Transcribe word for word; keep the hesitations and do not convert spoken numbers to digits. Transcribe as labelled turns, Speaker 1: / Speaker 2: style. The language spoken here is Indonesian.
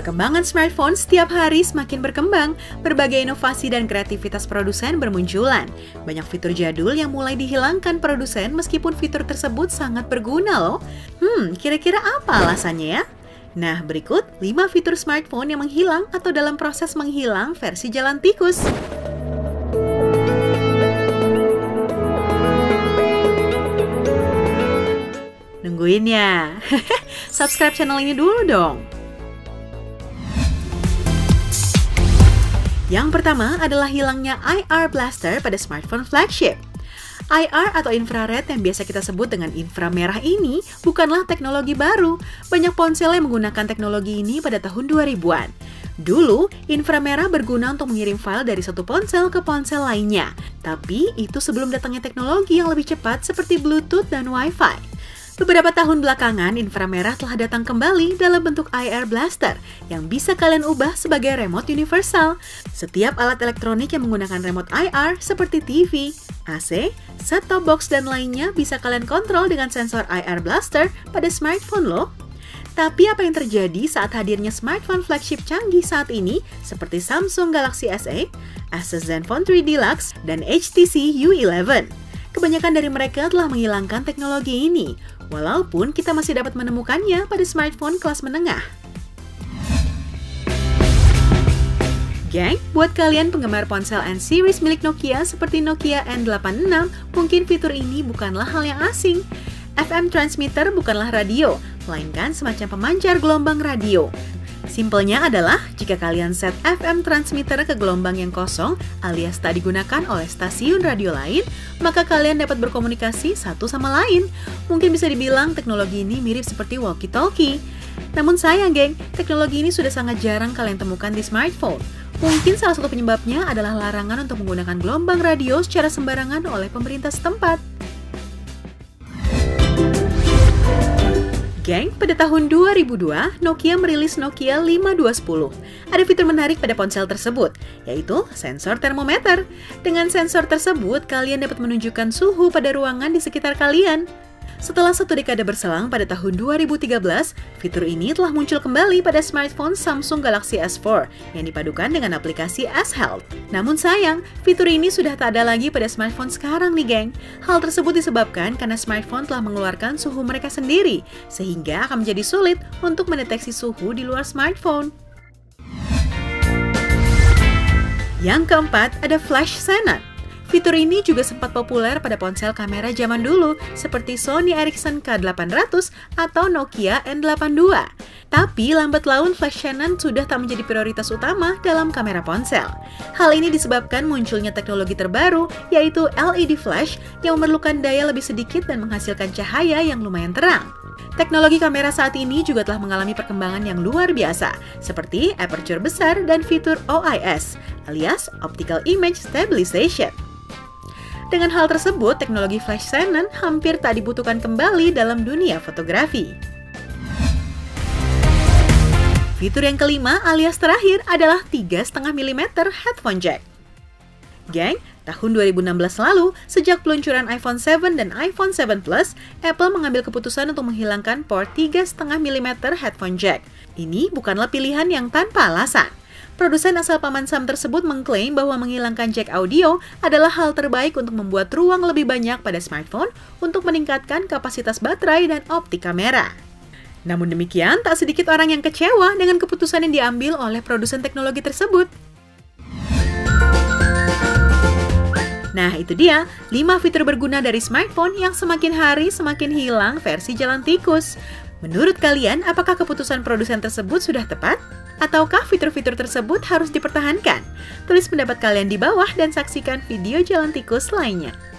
Speaker 1: Perkembangan smartphone setiap hari semakin berkembang, berbagai inovasi dan kreativitas produsen bermunculan. Banyak fitur jadul yang mulai dihilangkan produsen meskipun fitur tersebut sangat berguna loh. Hmm, kira-kira apa alasannya ya? Nah, berikut lima fitur smartphone yang menghilang atau dalam proses menghilang versi jalan tikus. Nungguin ya? Subscribe channel ini dulu dong. Yang pertama adalah hilangnya I R blaster pada smartphone flagship. I R atau infrared yang biasa kita sebut dengan inframerah ini bukanlah teknologi baru. Banyak ponsel yang menggunakan teknologi ini pada tahun dua ribuan. Dulu, inframerah berguna untuk mengirim file dari satu ponsel ke ponsel lainnya. Tapi itu sebelum datangnya teknologi yang lebih cepat seperti Bluetooth dan Wi-Fi. Beberapa tahun belakangan, inframerah telah datang kembali dalam bentuk I R blaster yang bisa kalian ubah sebagai remote universal. Setiap alat elektronik yang menggunakan remote I R seperti T V, A C, set-top box, dan lainnya bisa kalian kontrol dengan sensor I R blaster pada smartphone loh. Tapi apa yang terjadi saat hadirnya smartphone flagship canggih saat ini seperti Samsung Galaxy S eight, Asus Zenfone three Deluxe, dan H T C U eleven? Kebanyakan dari mereka telah menghilangkan teknologi ini, walaupun kita masih dapat menemukannya pada smartphone kelas menengah. Geng, buat kalian penggemar ponsel N-series milik Nokia seperti Nokia N delapan enam, mungkin fitur ini bukanlah hal yang asing. F M transmitter bukanlah radio, melainkan semacam pemancar gelombang radio. Simpelnya adalah, jika kalian set F M transmitter ke gelombang yang kosong alias tak digunakan oleh stasiun radio lain, maka kalian dapat berkomunikasi satu sama lain. Mungkin bisa dibilang teknologi ini mirip seperti walkie-talkie. Namun sayang geng, teknologi ini sudah sangat jarang kalian temukan di smartphone. Mungkin salah satu penyebabnya adalah larangan untuk menggunakan gelombang radio secara sembarangan oleh pemerintah setempat. Geng, pada tahun dua ribu dua, Nokia merilis Nokia lima dua satu nol. Ada fitur menarik pada ponsel tersebut, yaitu sensor termometer. Dengan sensor tersebut, kalian dapat menunjukkan suhu pada ruangan di sekitar kalian. Setelah satu dekade berselang pada tahun dua ribu tiga belas, fitur ini telah muncul kembali pada smartphone Samsung Galaxy S four yang dipadukan dengan aplikasi S Health. Namun sayang, fitur ini sudah tak ada lagi pada smartphone sekarang nih geng. Hal tersebut disebabkan karena smartphone telah mengeluarkan suhu mereka sendiri, sehingga akan menjadi sulit untuk mendeteksi suhu di luar smartphone. Yang keempat, ada Flash Xenon. Fitur ini juga sempat populer pada ponsel kamera zaman dulu seperti Sony Ericsson K delapan ratus atau Nokia N delapan dua. Tapi lambat laun Flash Xenon sudah tak menjadi prioritas utama dalam kamera ponsel. Hal ini disebabkan munculnya teknologi terbaru yaitu L E D flash yang memerlukan daya lebih sedikit dan menghasilkan cahaya yang lumayan terang. Teknologi kamera saat ini juga telah mengalami perkembangan yang luar biasa, seperti aperture besar dan fitur O I S, alias Optical Image Stabilization. Dengan hal tersebut, teknologi Flash Xenon hampir tak dibutuhkan kembali dalam dunia fotografi. Fitur yang kelima alias terakhir adalah tiga koma lima milimeter headphone jack. Geng, tahun dua ribu enam belas lalu, sejak peluncuran iPhone seven dan iPhone seven Plus, Apple mengambil keputusan untuk menghilangkan port tiga koma lima milimeter headphone jack. Ini bukanlah pilihan yang tanpa alasan. Produsen asal Paman Sam tersebut mengklaim bahwa menghilangkan jack audio adalah hal terbaik untuk membuat ruang lebih banyak pada smartphone untuk meningkatkan kapasitas baterai dan optik kamera. Namun demikian, tak sedikit orang yang kecewa dengan keputusan yang diambil oleh produsen teknologi tersebut. Nah, itu dia lima fitur berguna dari smartphone yang semakin hari semakin hilang versi jalan tikus. Menurut kalian, apakah keputusan produsen tersebut sudah tepat? Ataukah fitur-fitur tersebut harus dipertahankan? Tulis pendapat kalian di bawah dan saksikan video jalan tikus lainnya.